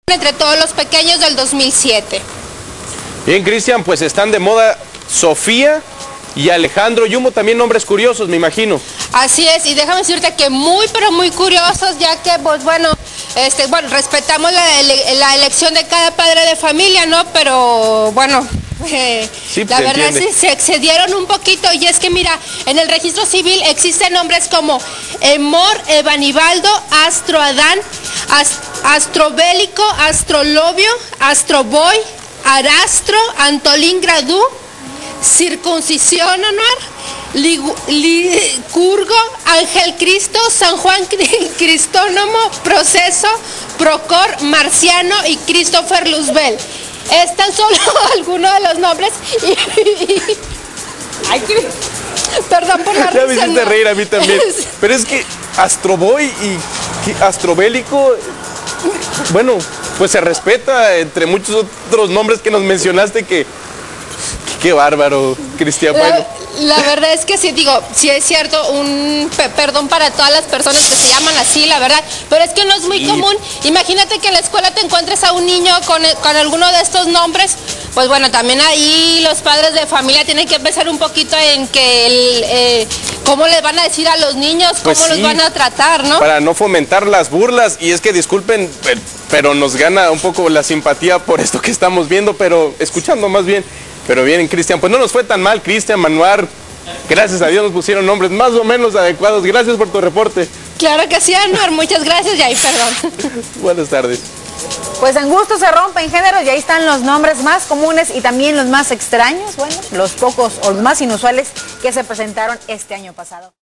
entre todos los pequeños del 2007. Bien, Cristian, pues están de moda Sofía y Alejandro Yumo, también nombres curiosos, me imagino. Así es, y déjame decirte que muy, pero muy curiosos, ya que, pues bueno, respetamos la elección de cada padre de familia, ¿no? Pero, bueno, sí, la verdad entiende. sí se excedieron un poquito, y es que, mira, en el registro civil existen nombres como Emor, Evanibaldo, Astroadán, Astrobélico, Astrolobio, Astroboy, Arastro, Antolín Gradú, Circuncisión Honor, Licurgo, Ángel Cristo, San Juan Cristónomo, Proceso, Procor, Marciano y Christopher Luzbel. Están solo algunos de los nombres Ay, perdón por la risa. Ya me hiciste reír a mí también. Pero es que Astroboy y Astrobélico, bueno, pues se respeta entre muchos otros nombres que nos mencionaste que... Qué bárbaro, Cristian. Bueno. La verdad es que sí, digo, sí es cierto, perdón para todas las personas que se llaman así, la verdad, pero es que no es muy común. Imagínate que en la escuela te encuentres a un niño con alguno de estos nombres. Pues bueno, también ahí los padres de familia tienen que pensar un poquito en que cómo les van a decir a los niños, cómo pues los van a tratar, ¿no? Para no fomentar las burlas, y es que disculpen, pero nos gana un poco la simpatía por esto que estamos viendo, pero escuchando más bien. Pero bien, Cristian, pues no nos fue tan mal, Cristian, Manuar. Gracias a Dios nos pusieron nombres más o menos adecuados. Gracias por tu reporte. Claro que sí, Anuar, muchas gracias y ahí perdón. Buenas tardes. Pues en gusto se rompen géneros y ahí están los nombres más comunes y también los más extraños, bueno, los pocos o los más inusuales que se presentaron este año pasado.